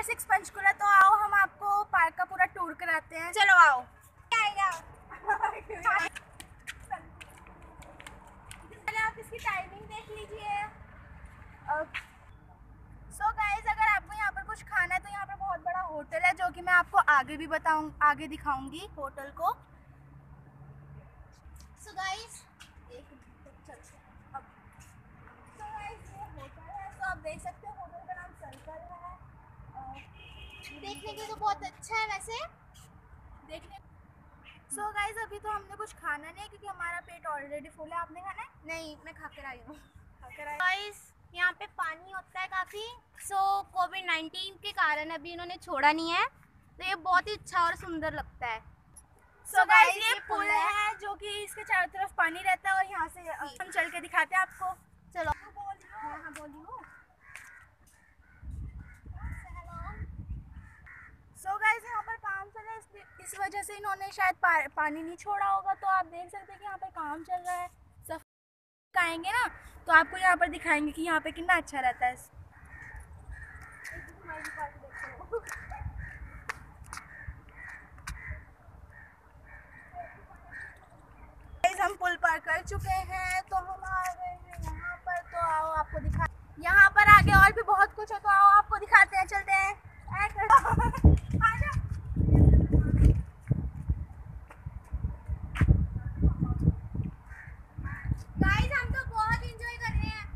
Six Panchkula, तो आओ हम आपको पार्क का पूरा टूर कराते हैं। चलो आओ। पहले आप इसकी टाइमिंग देख लीजिए। सो गाइस, अगर आपको यहाँ पर कुछ खाना है तो यहाँ पर बहुत बड़ा होटल है, जो कि मैं आपको आगे भी आगे दिखाऊंगी होटल को। सो गाइस ये होटल है, तो आप देख सकते हो होटल का नाम सर्कल है। देखने के तो बहुत अच्छा है वैसे देखने। सो गाइस, अभी तो हमने कुछ खाना नहीं है क्योंकि हमारा पेट ऑलरेडी फुल है। आपने खाना है? नहीं, मैं खा कर आई हूँ। गाइस, यहाँ पे पानी होता है काफ़ी। कोविड-19 के कारण अभी इन्होंने छोड़ा नहीं है, तो ये बहुत ही अच्छा और सुंदर लगता है। सो गाइस, ये पुल है जो कि इसके चारों तरफ पानी रहता है, और यहाँ से हम चल के दिखाते हैं आपको। चलो। हाँ बोलियो। सो गाइस, यहाँ पर काम चल रहा है, इस वजह से इन्होंने शायद पानी नहीं छोड़ा होगा। तो आप देख सकते हैं कि यहाँ पर काम चल रहा है। सब आएंगे ना तो आपको यहाँ पर दिखाएंगे कि यहाँ पे कितना अच्छा रहता है। हम पुल पार कर चुके हैं, तो हम आ गए हैं यहाँ पर। तो आओ आपको दिखा, यहाँ पर आगे और भी बहुत कुछ है, तो आओ आपको दिखाते हैं। चलते हैं। गाइस, हम तो बहुत एंजॉय कर रहे हैं।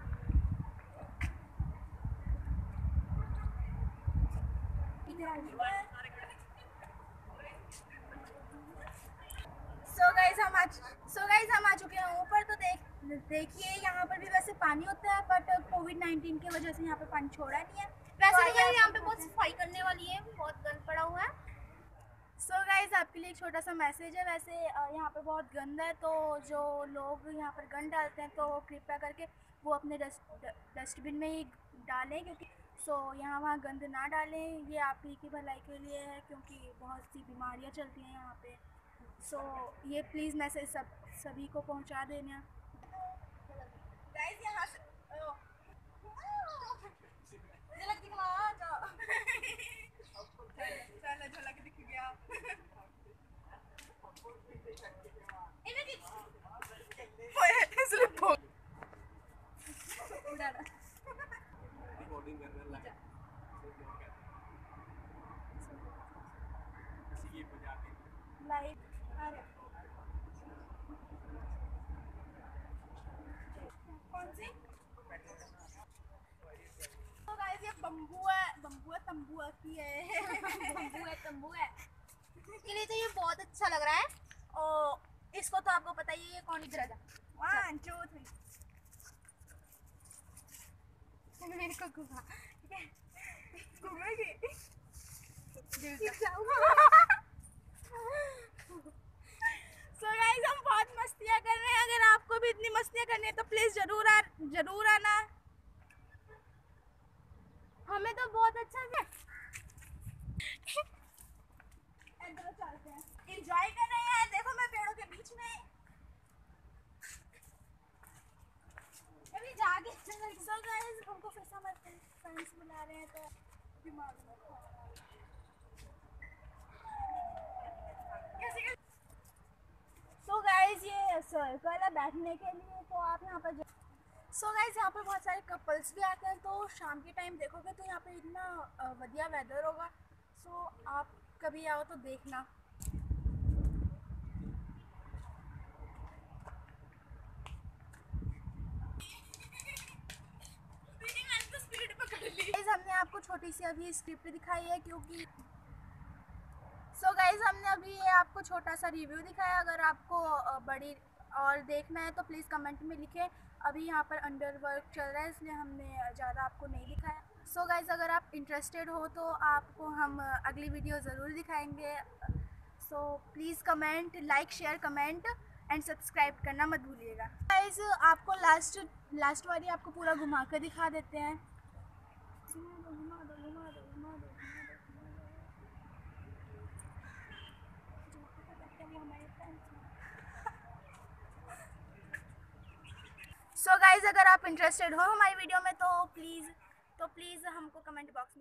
सो गाइस हम आ चुके हैं ऊपर। तो देखिए यहाँ पर भी वैसे पानी होता है, बट कोविड-19 की वजह से यहाँ पर पानी छोड़ा नहीं है। वैसे तो यहाँ पे बहुत सफाई करने वाली है, बहुत गंद पड़ा हुआ है। सो गाइस, आपके लिए एक छोटा सा मैसेज है। वैसे यहाँ पर बहुत गंद है, तो जो लोग यहाँ पर गंद डालते हैं तो कृपया करके वो अपने डस्टबिन में ही डालें, क्योंकि यहाँ वहाँ गंद ना डालें। ये आप ही की भलाई के लिए है, क्योंकि बहुत सी बीमारियाँ चलती हैं यहाँ पे। ये प्लीज़ मैसेज सभी को पहुँचा देना। गाइस, यहाँ से झलक दिख गया। कौन सी? तो गाइस, ये बम्बू है, तंबू की है। तंबू है इसके लिए तो ये बहुत अच्छा लग रहा है। और इसको तो आपको पता ही है, ये कौन इधर आ 1 2 3 मेरे को घुमा, ठीक है? घूमेगी। सो गाइस, हम बहुत मस्तियाँ कर रहे हैं। अगर आपको भी इतनी मस्तियाँ करनी है तो प्लीज जरूर आना। हमें तो बहुत अच्छा है। चलते हैं, एंजॉय कर रहे हैं। देखो मैं पेड़ों के बीच में अभी जाके। सो गाइस, हमको फिर से हमारे फ्रेंड्स बुला रहे हैं, तो दिमाग में सो गाइस, ये सर्कल है बैठने के लिए, तो आप यहाँ पर सो गाइस, यहाँ पर बहुत सारे कपल्स भी आते हैं। तो शाम के टाइम देखोगे तो यहाँ पे इतना बढ़िया वेदर होगा। सो आप कभी आओ तो देखना। हमने आपको छोटी सी अभी स्क्रिप्ट दिखाई है, क्योंकि सो गाइस, हमने अभी आपको छोटा सा रिव्यू दिखाया। अगर आपको बड़ी और देखना है तो प्लीज़ कमेंट में लिखें। अभी यहाँ पर अंडर वर्क चल रहा है, इसलिए हमने ज़्यादा आपको नहीं दिखाया। सो गाइस, अगर आप इंटरेस्टेड हो तो आपको हम अगली वीडियो ज़रूर दिखाएंगे। So please comment, like, share, comment and subscribe करना मत भूलिएगा। गाइस, आपको लास्ट वाली आपको पूरा घुमा कर दिखा देते हैं। घुमा दो। सो गाइस, अगर आप इंटरेस्टेड हो हमारी वीडियो में तो प्लीज़ हमको कमेंट बॉक्स में